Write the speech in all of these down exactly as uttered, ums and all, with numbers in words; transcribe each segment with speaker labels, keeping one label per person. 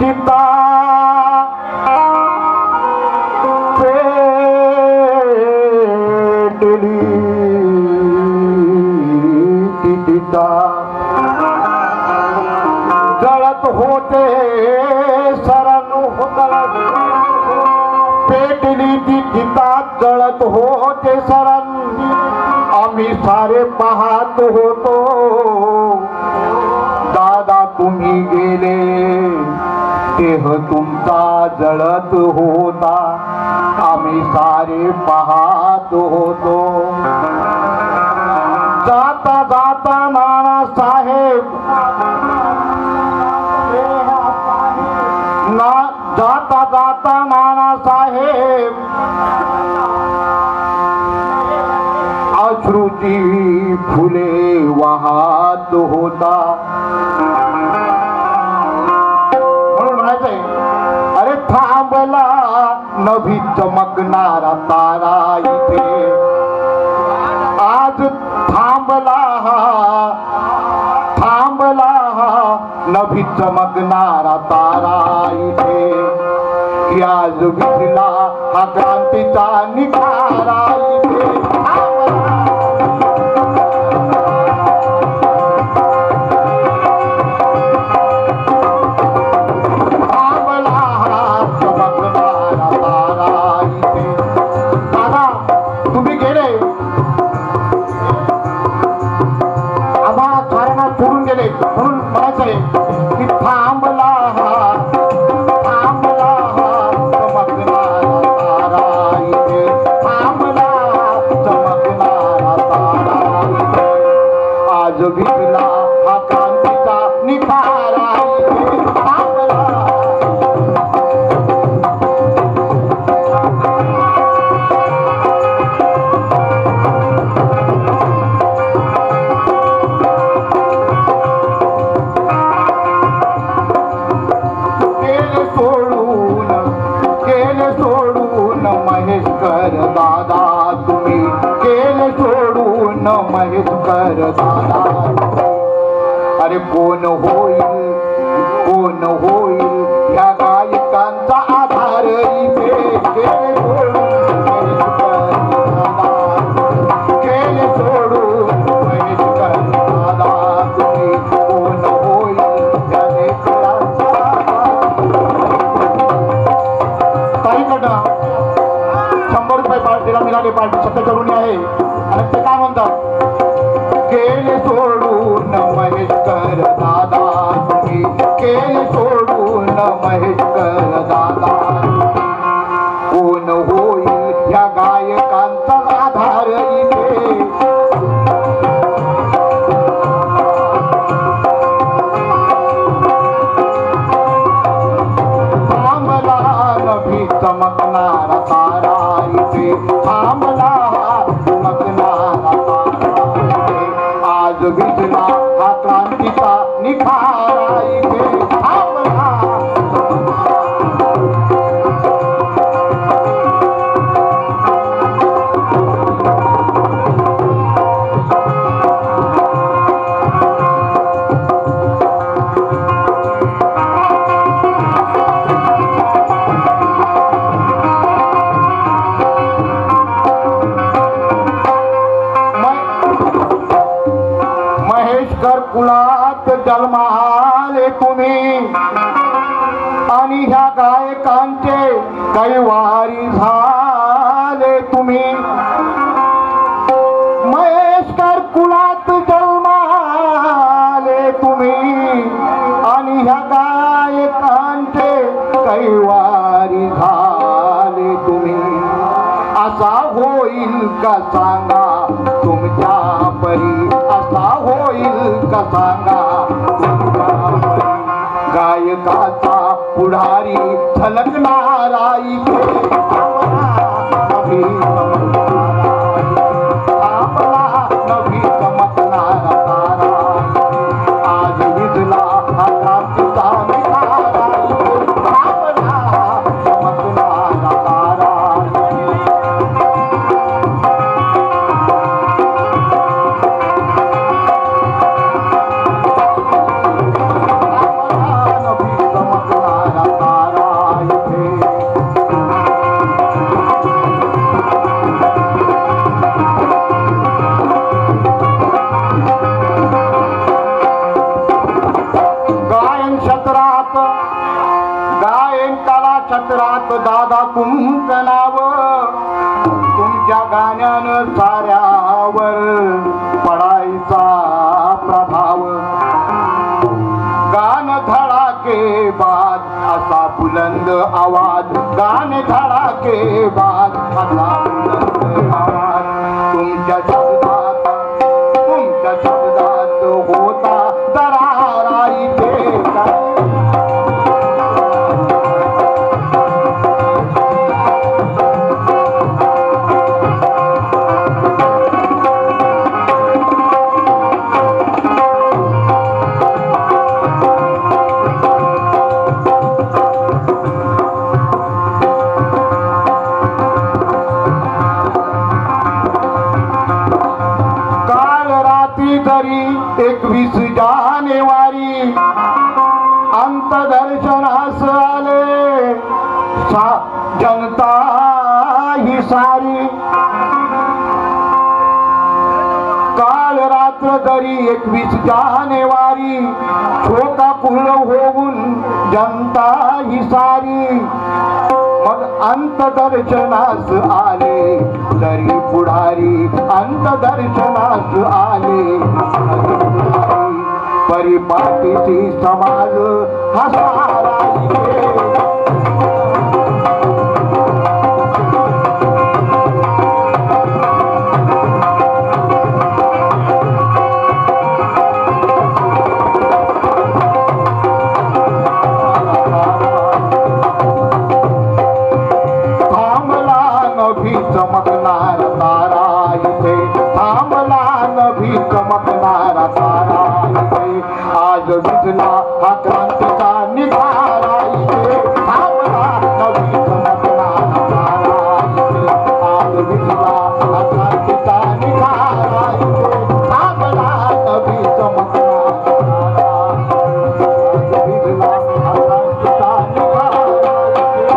Speaker 1: चिता जळत होते सरांनो पेटली ती चिता जळत होते सरण आम्ही सारे पाहत होतो दादा तुम्ही गेले देह तुमचा जळत होता आम्ही सारे पाहत होतो जाता जाता नाना साहेब ना जाता जाता नाना साहेब अश्रूची फुले वाहत होता म्हणून म्हणायचंय अरे थांबला नभी चमकणारा तारा इथे आज थांबला थांबला नभी चमकणारा तारा इथे की आज विझला हा क्रांतीचा निखारा इथे थांबला हा चमकणारा तारा इथे दादा तुम्ही गेले सोडून गेले म्हणून म्हणायचंय की थांबला हा थांबला हा चमकणारा तारा इथे थांबला चमकणारा तारा इथे आज विझला हा क्रांतीचा निखारा इथे थांबला दादा तुम्ही केले सोडून महेशकर दादा अरे कोण होईल कोण होईल या गायकांचा आधार इथे केले सोडून महेशकर दादा केले सोडून महेशकर दादा तुम्ही कोण होईल या लेकरांचा काही कडा शंभर रुपये पार्टीला मिळाले पार्टी सत्तेकरूनी आहे आणि ते काय म्हणतात केले सोडून महेशकर दादा तुम्ही केले सोडून महेशकर दादा कोण होईल या गायकांचा आधार इथे थांबला नभी चमकणारा तारा इथे थांबला चमकणारा तारा इथे आज विझला हा क्रांतीचा निखारा इथे थांबला कुळात जन्माले तुम्ही आणि ह्या गायकांचे कैवारी झाले तुम्ही महेशकर कुळात जन्माले तुम्ही आणि ह्या गायकांचे कैवारी झाले तुम्ही असा होईल का सांगा तुमच्या परी असा होईल का सांगा तुमच्या परी गायकाचा पुढारी झलकणारा इथे नभी थांबला नभी चमकणारा तारा आज विझला हा क्रांतीचा निखारा इथे थांबला चमकणारा तारा गातात दादा तुमचं नाव, तुमच्या गाण्यानं साऱ्यावर पडायचा प्रभाव. गान धडाके बाद असा बुलंद आवाज, गान धडाके बाद असा बुलंद आवाज. तुमच्या शब्दात तुमच्या शब्दात होता दरारा इथे काय. एकवीस जानेवारी अंतदर्शनास आले सा जनता ही सारी. काल रात्र दरी एकवीस जानेवारी शोकाकुल होऊन जनता ही सारी. मग अंतदर्शनास आले तरी पुढारी, अंतदर्शनास आले परिपाटीची समाज हा सारा इथे. चमकणार तारा इथे, थांबला नभी चमकणारा तारा इथे. आज विझला हा क्रांतीचा निखारा इथे, थांबला नभी चमकणारा तारा इथे. आज विझला हा क्रांतीचा निखारा इथे, थांबला नभी चमकणारा तारा. आज विझला हा क्रांतीचा निखारा इथे.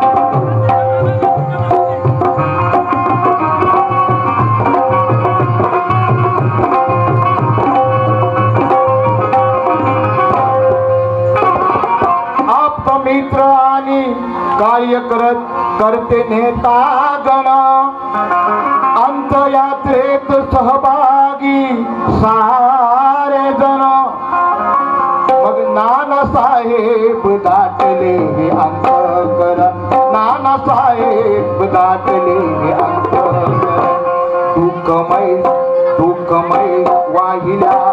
Speaker 1: मित्र आणि कार्य करत करते नेता गण, अंतयात्रेत सहभागी सारे जण. मग नानासाहेब दाटले हे अंतकरण, नानासाहेब दाटले हे अंतकरण. दुःखमय दुःखमय वाहिल्या